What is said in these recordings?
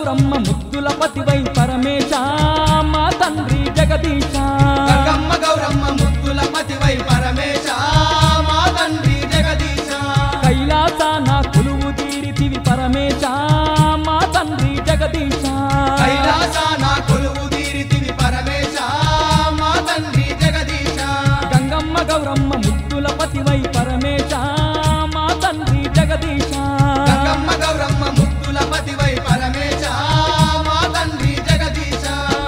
గౌరమ్మ ముద్దుల పతివై పరమేశ మా తండ్రి జగదీశ గంగమ్మ గౌరమ్మ ముద్దుల పతివై పరమేశ మా తండ్రి జగదీశ కైలాసాన కొలువు తీరితివి పరమేశ మా తండ్రి జగదీశ కైలాసాన కొలువు తీరితివి పరమేశ మా తండ్రి జగదీశ గంగమ్మ గౌరమ్మ ముద్దుల పతివై పరమేశ మా తండ్రి జగదీశ గంగమ్మ గౌరమ్మ ముద్దుల పతివై పరమేశ మా తండ్రి జగదీశ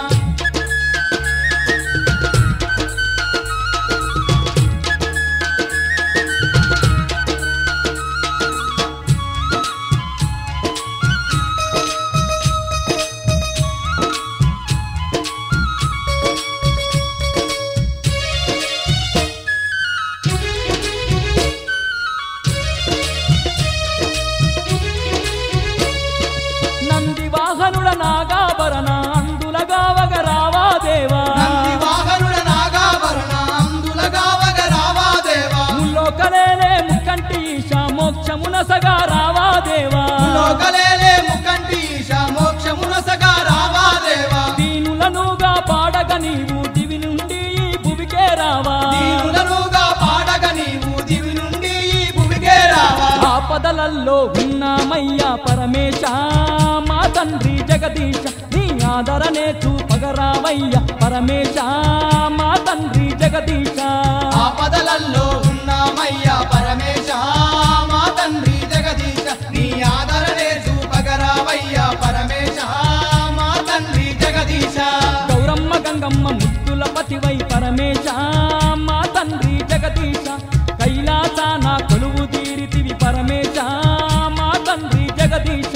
నంది వాహనుడ నాగాభరణ అందులగావగ రావా దేవా నంది వాహనుడ నాగాభరణ అందులగావగ రావా దేవా ముల్లోకలేలే ముక్కంటి ఈశ మోక్షమునసగా రావా దేవా లోకలేలే ముక్కంటి ఈశ మోక్షమునసగా రావా దేవా దీనులనుగా పాడగ నీవు దివి నుండి ఈ భువికే రావా దీనులనుగా పాడగ నీవు దివి నుండి ఈ భూమికే రావా ఆపదలల్లో ఉన్నామయ్యా పరమేశ మా తండ్రి జగదీశ నీ ఆదరణే చూపగరావయ్యా పరమేశ మా తండ్రి జగదీశ ఆపదలల్లో ఉన్నామయ్యా పరమేశ మా తండ్రి జగదీశ నీ ఆదరణే చూపగరావయ్యా పరమేశ మా తండ్రి జగదీశ గౌరమ్మ గంగమ్మ ముద్దుల పతివై పరమేశ మా తండ్రి జగదీశ కైలాసాన కొలువు తీరితివి పరమేశ మా తండ్రి జగదీశ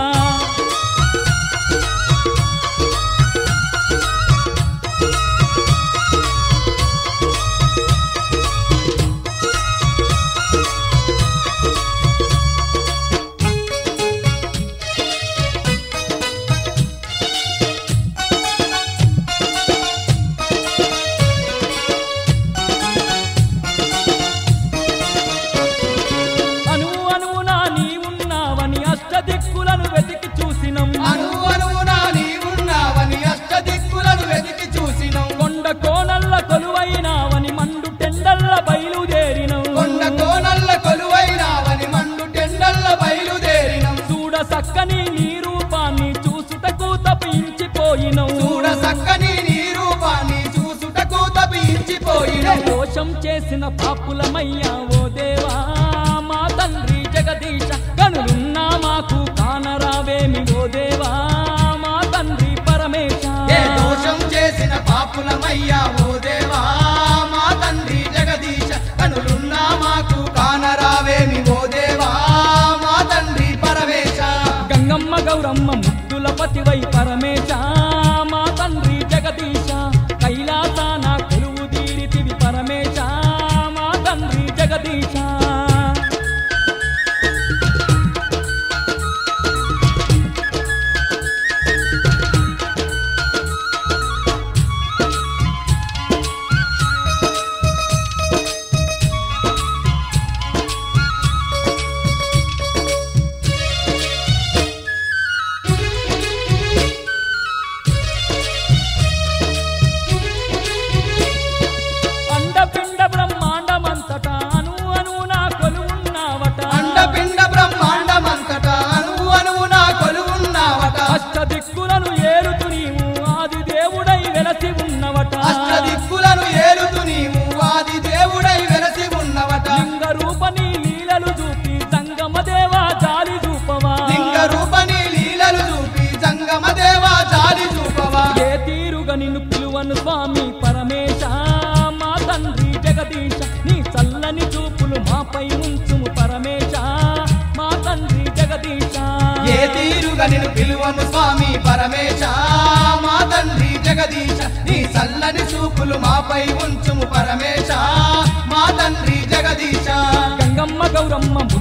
అను అనువునా నీవున్నావని అష్టదిక్కులను వెతికి చూసినం అనువునా నీవున్నావని అష్టదిక్కులను వెతికి చూసినం కొండ కోనల్ల కొలువైనావని మండు టెండల్ల బయలుదేరినం కొండ కోనల్ల కొలువైనావని మండు టెండల్ల బయలుదేరినం చూడ సక్కని నీ రూపాన్ని చూసుటకు తపించిపోయినం చూడ సక్కని నీ రూపాన్ని చూసుటకు తపించిపోయినం దోషం చేసిన పాపులమయ్యా ఓ దేవా మా తండ్రి జగదీశ కనులున్నా మాకు కానరావేమి ఓ దేవా మా తండ్రి పరమేశ ఏ దోషం చేసిన పాపులమయ్యా ఓ దేవా మా తండ్రి జగదీశ కనులున్నా మాకు కానరావేమి ఓ దేవా మా తండ్రి పరమేశ గంగమ్మ గౌరమ్మ ముద్దుల పతివై పరమేశ మా తండ్రి జగదీశ కైలాసాన కొలువు తీరితివి పరమేశ మా తండ్రి జగదీశ అండపిండ బ్రహ్మాండమంతటా అను అనువునా కొలువున్నావట అండపిండ బ్రహ్మాండమంతటా అణువున కొలువున్నావట అష్టదిక్కులను ఏలుతు నీవు ఆది దేవుడై వెలసి ఉన్నవట అష్టదిక్కులను ఏలుతు నీవు ఆది దేవుడై వెలసి ఉన్నవట లింగ రూపని లీలలు చూపి సంగమ దేవా జాలి చూపవా లింగ రూపని లీలలు చూపి జంగమ దేవా జాలి చూపవా ఏ తీరుగా నిన్ను పిలువను స్వామి పరమేశ మా తండ్రి జగదీశ నీ చల్లని చూపులు మాపై ఉంచుము పరమేశ మా తండ్రి జగదీశ ఏ తీరుగా నిన్ను పిలువను స్వామి పరమేశ మా తండ్రి జగదీశ నీ చల్లని చూపులు మాపై ఉంచుము పరమేశ మా తండ్రి జగదీశ గంగమ్మ గౌరమ్మ